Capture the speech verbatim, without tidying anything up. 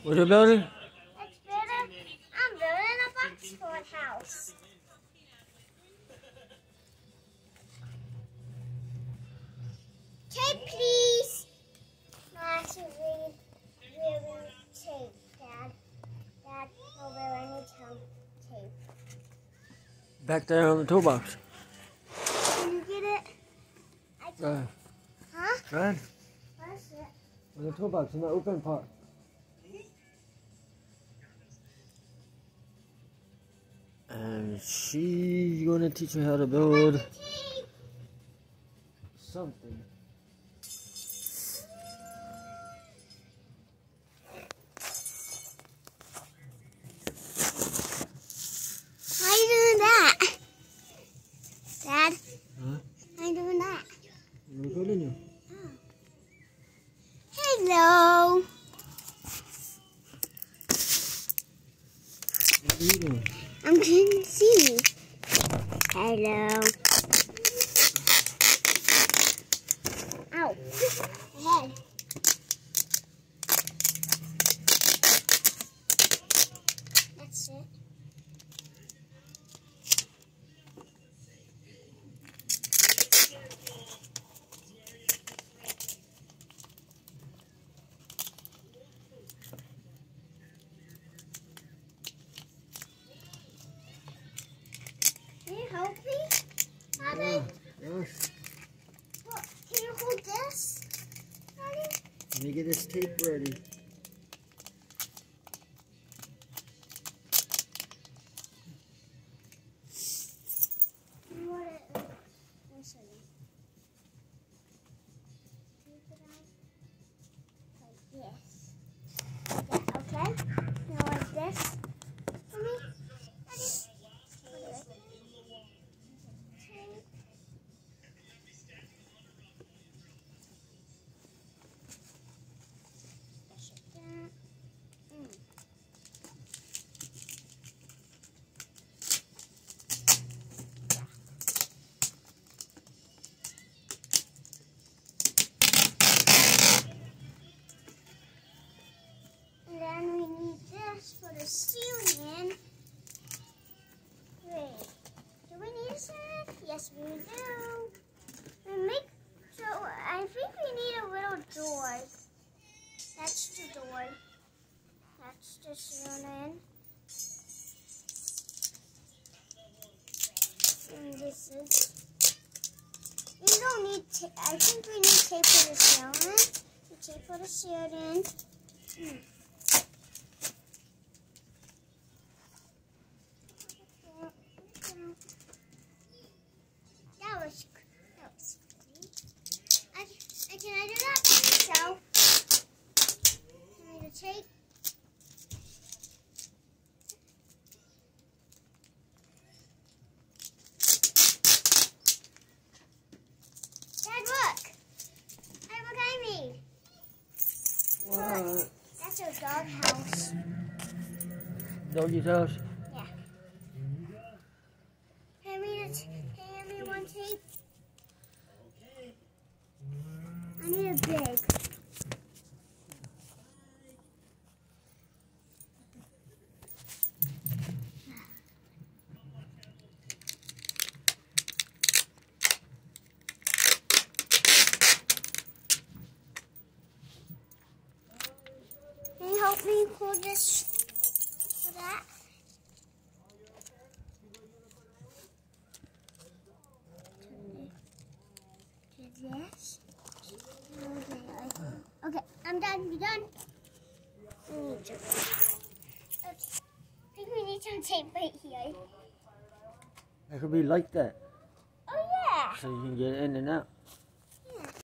What are you building? It's building, I'm building a box fort house. Tape, please. No, actually, really, really tape, Dad. Dad, no, really, I need some tape. Back there on the toolbox. Can you get it? I Go ahead. Huh? Go ahead. Where's it? On the toolbox in the open part. And she's going to teach you how to build something. How are you doing that? Dad? Huh? How are you doing that? I'm recording you. Oh. Hello. What are you doing? I'm trying to see. Hello. Ow. My head. That's it. Can you help me? Daddy? Yeah, yes. What, can you hold this? Daddy? Let me get this tape ready. You want it? Let me show you. Take it out like this. Yeah, okay? Now like this. For me? Daddy? Put it right there. Tape. Push it down. Mm. And then we need this for the ceiling. Wait, do we need a ceiling? Yes, we do. And make so I think we need a little door. That's the door. That's the ceiling. And this is. You don't need tape. I think we need tape for the ceiling. Tape for the ceiling. Hmm. That was, that was pretty. I, I, can I do that by myself? Can I take? Dad, look! Hey, look I made. What? That's a dog house. Doggy's house? Yeah. Hand me, a t hand me one tape. I need a big. Can you help me hold this for that? To this. Okay, I'm done. You done? We need to. Okay. I think we need some tape right here. It could be like that. Oh yeah. So you can get in and out.